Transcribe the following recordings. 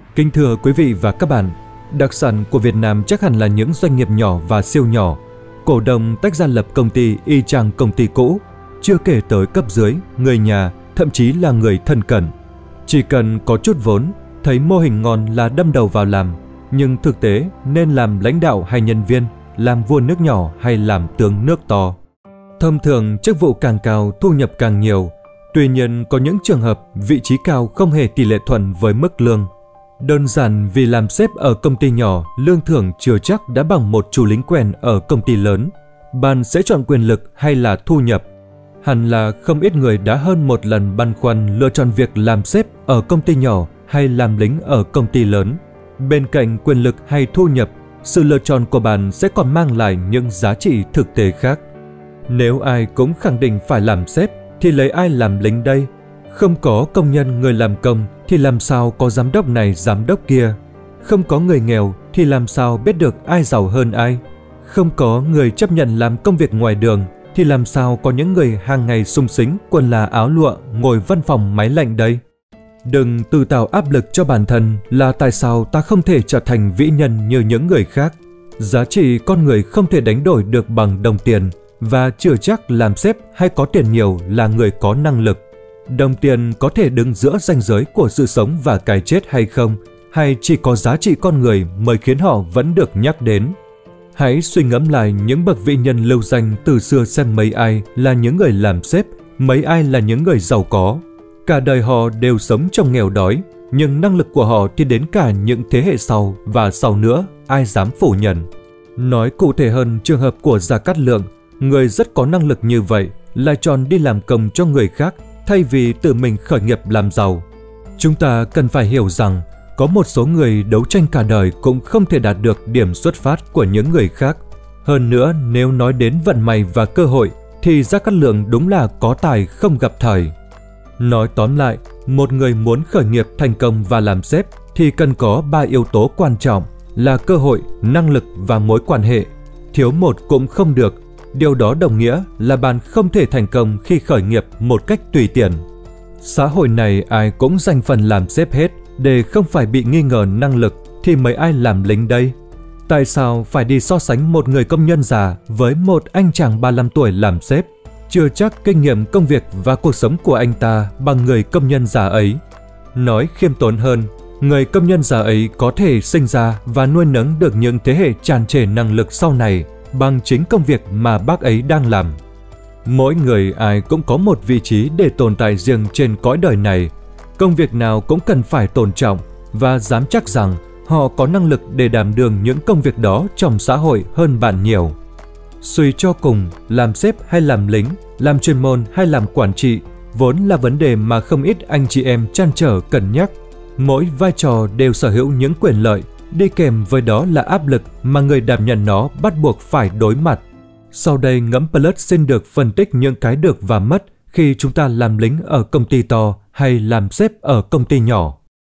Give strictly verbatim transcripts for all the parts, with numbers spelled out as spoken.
Kính thưa quý vị và các bạn, đặc sản của Việt Nam chắc hẳn là những doanh nghiệp nhỏ và siêu nhỏ. Cổ đông tách ra lập công ty y chang công ty cũ, chưa kể tới cấp dưới, người nhà, thậm chí là người thân cận. Chỉ cần có chút vốn, thấy mô hình ngon là đâm đầu vào làm, nhưng thực tế nên làm lãnh đạo hay nhân viên, làm vua nước nhỏ hay làm tướng nước to. Thông thường chức vụ càng cao thu nhập càng nhiều, tuy nhiên có những trường hợp vị trí cao không hề tỷ lệ thuận với mức lương. Đơn giản vì làm sếp ở công ty nhỏ, lương thưởng chưa chắc đã bằng một chủ lính quèn ở công ty lớn. Bạn sẽ chọn quyền lực hay là thu nhập? Hẳn là không ít người đã hơn một lần băn khoăn lựa chọn việc làm sếp ở công ty nhỏ hay làm lính ở công ty lớn. Bên cạnh quyền lực hay thu nhập, sự lựa chọn của bạn sẽ còn mang lại những giá trị thực tế khác. Nếu ai cũng khẳng định phải làm sếp thì lấy ai làm lính đây? Không có công nhân người làm công thì làm sao có giám đốc này giám đốc kia? Không có người nghèo thì làm sao biết được ai giàu hơn ai? Không có người chấp nhận làm công việc ngoài đường thì làm sao có những người hàng ngày sung sính quần là áo lụa ngồi văn phòng máy lạnh đây? Đừng tự tạo áp lực cho bản thân là tại sao ta không thể trở thành vĩ nhân như những người khác. Giá trị con người không thể đánh đổi được bằng đồng tiền, và chưa chắc làm sếp hay có tiền nhiều là người có năng lực. Đồng tiền có thể đứng giữa ranh giới của sự sống và cái chết hay không, hay chỉ có giá trị con người mới khiến họ vẫn được nhắc đến. Hãy suy ngẫm lại những bậc vĩ nhân lưu danh từ xưa xem mấy ai là những người làm sếp, mấy ai là những người giàu có. Cả đời họ đều sống trong nghèo đói, nhưng năng lực của họ thì đến cả những thế hệ sau và sau nữa, ai dám phủ nhận. Nói cụ thể hơn trường hợp của Gia Cát Lượng, người rất có năng lực như vậy lại chọn đi làm công cho người khác thay vì tự mình khởi nghiệp làm giàu. Chúng ta cần phải hiểu rằng có một số người đấu tranh cả đời cũng không thể đạt được điểm xuất phát của những người khác. Hơn nữa, nếu nói đến vận may và cơ hội thì Gia Cát Lượng đúng là có tài không gặp thời. Nói tóm lại, một người muốn khởi nghiệp thành công và làm sếp thì cần có ba yếu tố quan trọng là cơ hội, năng lực và mối quan hệ. Thiếu một cũng không được. Điều đó đồng nghĩa là bạn không thể thành công khi khởi nghiệp một cách tùy tiện. Xã hội này ai cũng dành phần làm sếp hết, để không phải bị nghi ngờ năng lực thì mấy ai làm lính đây? Tại sao phải đi so sánh một người công nhân già với một anh chàng ba mươi lăm tuổi làm sếp? Chưa chắc kinh nghiệm công việc và cuộc sống của anh ta bằng người công nhân già ấy. Nói khiêm tốn hơn, người công nhân già ấy có thể sinh ra và nuôi nấng được những thế hệ tràn trề năng lực sau này bằng chính công việc mà bác ấy đang làm. Mỗi người ai cũng có một vị trí để tồn tại riêng trên cõi đời này. Công việc nào cũng cần phải tôn trọng và dám chắc rằng họ có năng lực để đảm đương những công việc đó trong xã hội hơn bạn nhiều. Suy cho cùng, làm sếp hay làm lính, làm chuyên môn hay làm quản trị vốn là vấn đề mà không ít anh chị em trăn trở cân nhắc. Mỗi vai trò đều sở hữu những quyền lợi, đi kèm với đó là áp lực mà người đảm nhận nó bắt buộc phải đối mặt. Sau đây Ngẫm Plus xin được phân tích những cái được và mất khi chúng ta làm lính ở công ty to hay làm sếp ở công ty nhỏ.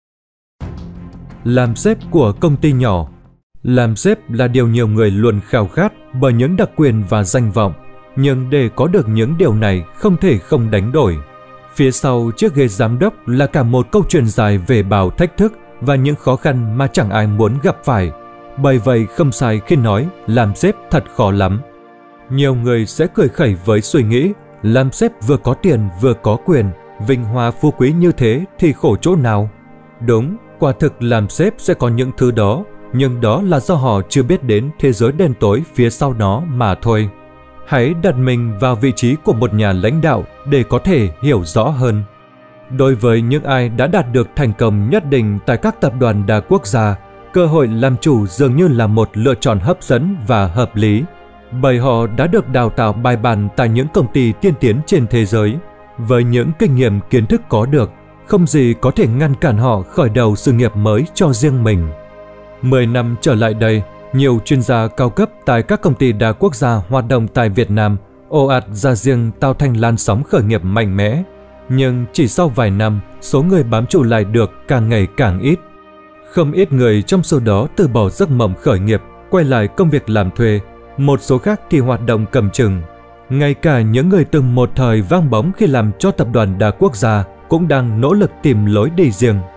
Làm sếp của công ty nhỏ. Làm sếp là điều nhiều người luôn khao khát bởi những đặc quyền và danh vọng, nhưng để có được những điều này không thể không đánh đổi. Phía sau chiếc ghế giám đốc là cả một câu chuyện dài về bao thách thức và những khó khăn mà chẳng ai muốn gặp phải. Bởi vậy không sai khi nói làm sếp thật khó lắm. Nhiều người sẽ cười khẩy với suy nghĩ làm sếp vừa có tiền vừa có quyền, vinh hoa phú quý như thế thì khổ chỗ nào? Đúng, quả thực làm sếp sẽ có những thứ đó, nhưng đó là do họ chưa biết đến thế giới đen tối phía sau nó mà thôi. Hãy đặt mình vào vị trí của một nhà lãnh đạo để có thể hiểu rõ hơn. Đối với những ai đã đạt được thành công nhất định tại các tập đoàn đa quốc gia, cơ hội làm chủ dường như là một lựa chọn hấp dẫn và hợp lý, bởi họ đã được đào tạo bài bản tại những công ty tiên tiến trên thế giới. Với những kinh nghiệm kiến thức có được, không gì có thể ngăn cản họ khởi đầu sự nghiệp mới cho riêng mình. Mười năm trở lại đây, nhiều chuyên gia cao cấp tại các công ty đa quốc gia hoạt động tại Việt Nam ồ ạt ra riêng tạo thành làn sóng khởi nghiệp mạnh mẽ. Nhưng chỉ sau vài năm, số người bám trụ lại được càng ngày càng ít. Không ít người trong số đó từ bỏ giấc mộng khởi nghiệp, quay lại công việc làm thuê. Một số khác thì hoạt động cầm chừng. Ngay cả những người từng một thời vang bóng khi làm cho tập đoàn đa quốc gia cũng đang nỗ lực tìm lối đi riêng.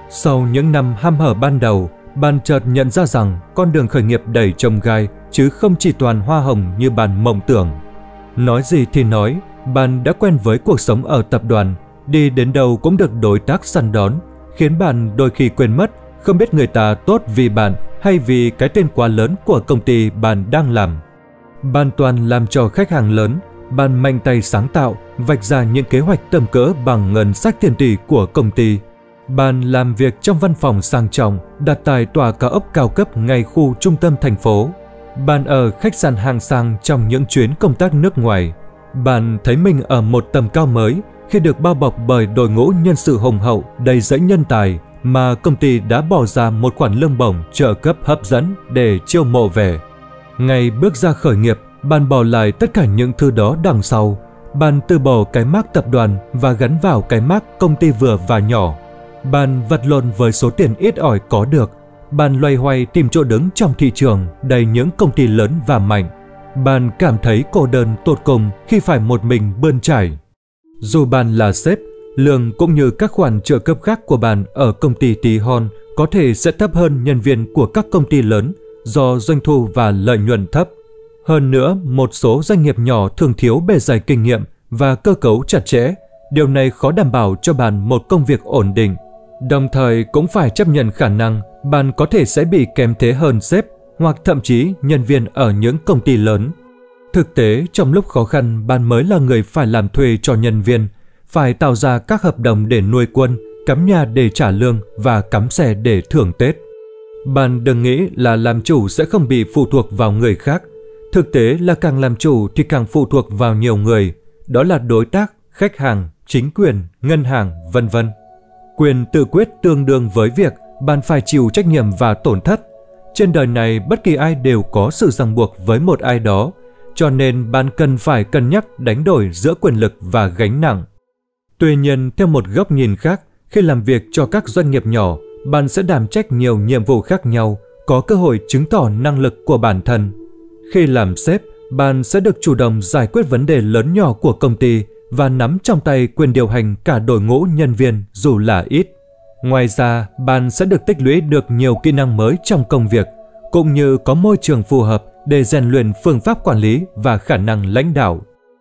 Sau những năm ham hở ban đầu, bạn chợt nhận ra rằng con đường khởi nghiệp đầy chông gai chứ không chỉ toàn hoa hồng như bạn mộng tưởng. Nói gì thì nói, bạn đã quen với cuộc sống ở tập đoàn, đi đến đâu cũng được đối tác săn đón, khiến bạn đôi khi quên mất không biết người ta tốt vì bạn hay vì cái tên quá lớn của công ty bạn đang làm. Bạn toàn làm cho khách hàng lớn, bạn mạnh tay sáng tạo, vạch ra những kế hoạch tầm cỡ bằng ngân sách tiền tỷ của công ty. Bạn làm việc trong văn phòng sang trọng, đặt tại tòa cao ốc cao cấp ngay khu trung tâm thành phố. Bạn ở khách sạn hạng sang trong những chuyến công tác nước ngoài. Bạn thấy mình ở một tầm cao mới khi được bao bọc bởi đội ngũ nhân sự hùng hậu đầy dẫy nhân tài mà công ty đã bỏ ra một khoản lương bổng trợ cấp hấp dẫn để chiêu mộ về. Ngày bước ra khởi nghiệp, bạn bỏ lại tất cả những thứ đó đằng sau. Bạn từ bỏ cái mác tập đoàn và gắn vào cái mác công ty vừa và nhỏ. Bạn vật lộn với số tiền ít ỏi có được. Bạn loay hoay tìm chỗ đứng trong thị trường đầy những công ty lớn và mạnh. Bạn cảm thấy cô đơn tột cùng khi phải một mình bươn trải. Dù bạn là sếp, lương cũng như các khoản trợ cấp khác của bạn ở công ty tí hon có thể sẽ thấp hơn nhân viên của các công ty lớn do doanh thu và lợi nhuận thấp. Hơn nữa, một số doanh nghiệp nhỏ thường thiếu bề dày kinh nghiệm và cơ cấu chặt chẽ. Điều này khó đảm bảo cho bạn một công việc ổn định. Đồng thời cũng phải chấp nhận khả năng bạn có thể sẽ bị kém thế hơn sếp hoặc thậm chí nhân viên ở những công ty lớn. Thực tế, trong lúc khó khăn, bạn mới là người phải làm thuê cho nhân viên, phải tạo ra các hợp đồng để nuôi quân, cắm nhà để trả lương và cắm xe để thưởng Tết. Bạn đừng nghĩ là làm chủ sẽ không bị phụ thuộc vào người khác. Thực tế là càng làm chủ thì càng phụ thuộc vào nhiều người, đó là đối tác, khách hàng, chính quyền, ngân hàng, vân vân. Quyền tự quyết tương đương với việc bạn phải chịu trách nhiệm và tổn thất. Trên đời này bất kỳ ai đều có sự ràng buộc với một ai đó, cho nên bạn cần phải cân nhắc đánh đổi giữa quyền lực và gánh nặng. Tuy nhiên, theo một góc nhìn khác, khi làm việc cho các doanh nghiệp nhỏ, bạn sẽ đảm trách nhiều nhiệm vụ khác nhau, có cơ hội chứng tỏ năng lực của bản thân. Khi làm sếp, bạn sẽ được chủ động giải quyết vấn đề lớn nhỏ của công ty và nắm trong tay quyền điều hành cả đội ngũ nhân viên dù là ít. Ngoài ra, bạn sẽ được tích lũy được nhiều kỹ năng mới trong công việc, cũng như có môi trường phù hợp để rèn luyện phương pháp quản lý và khả năng lãnh đạo.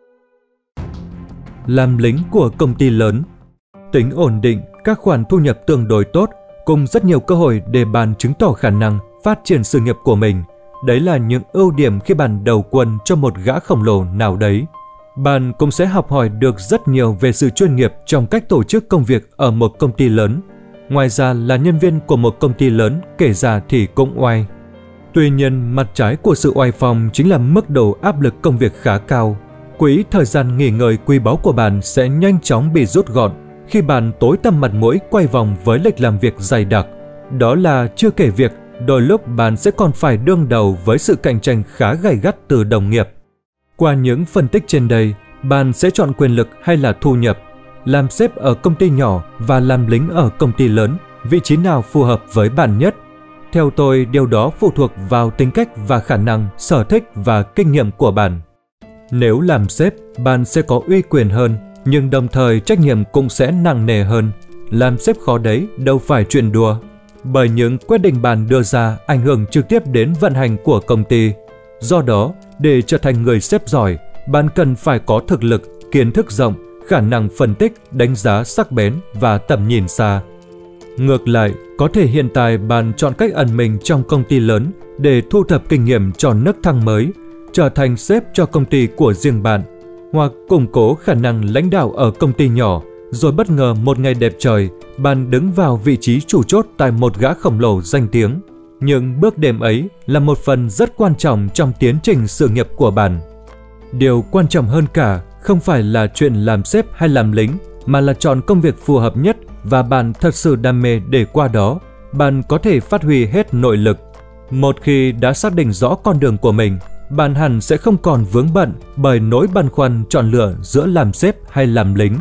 Làm lính của công ty lớn. Tính ổn định, các khoản thu nhập tương đối tốt, cùng rất nhiều cơ hội để bạn chứng tỏ khả năng phát triển sự nghiệp của mình. Đấy là những ưu điểm khi bạn đầu quân cho một gã khổng lồ nào đấy. Bạn cũng sẽ học hỏi được rất nhiều về sự chuyên nghiệp trong cách tổ chức công việc ở một công ty lớn. Ngoài ra, là nhân viên của một công ty lớn kể ra thì cũng oai. Tuy nhiên, mặt trái của sự oai phong chính là mức độ áp lực công việc khá cao. Quỹ thời gian nghỉ ngơi quý báu của bạn sẽ nhanh chóng bị rút gọn khi bạn tối tăm mặt mũi quay vòng với lịch làm việc dày đặc. Đó là chưa kể việc đôi lúc bạn sẽ còn phải đương đầu với sự cạnh tranh khá gay gắt từ đồng nghiệp. Qua những phân tích trên đây, bạn sẽ chọn quyền lực hay là thu nhập, làm sếp ở công ty nhỏ và làm lính ở công ty lớn, vị trí nào phù hợp với bạn nhất? Theo tôi, điều đó phụ thuộc vào tính cách và khả năng, sở thích và kinh nghiệm của bạn. Nếu làm sếp, bạn sẽ có uy quyền hơn, nhưng đồng thời trách nhiệm cũng sẽ nặng nề hơn. Làm sếp khó đấy, đâu phải chuyện đùa. Bởi những quyết định bạn đưa ra ảnh hưởng trực tiếp đến vận hành của công ty. Do đó, để trở thành người sếp giỏi, bạn cần phải có thực lực, kiến thức rộng, khả năng phân tích, đánh giá sắc bén và tầm nhìn xa. Ngược lại, có thể hiện tại bạn chọn cách ẩn mình trong công ty lớn để thu thập kinh nghiệm cho nấc thang mới, trở thành sếp cho công ty của riêng bạn, hoặc củng cố khả năng lãnh đạo ở công ty nhỏ, rồi bất ngờ một ngày đẹp trời, bạn đứng vào vị trí chủ chốt tại một gã khổng lồ danh tiếng. Nhưng bước đệm ấy là một phần rất quan trọng trong tiến trình sự nghiệp của bạn. Điều quan trọng hơn cả không phải là chuyện làm sếp hay làm lính, mà là chọn công việc phù hợp nhất và bạn thật sự đam mê để qua đó bạn có thể phát huy hết nội lực. Một khi đã xác định rõ con đường của mình, bạn hẳn sẽ không còn vướng bận bởi nỗi băn khoăn chọn lựa giữa làm sếp hay làm lính.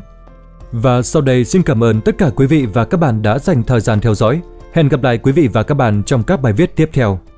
Và sau đây xin cảm ơn tất cả quý vị và các bạn đã dành thời gian theo dõi. Hẹn gặp lại quý vị và các bạn trong các bài viết tiếp theo.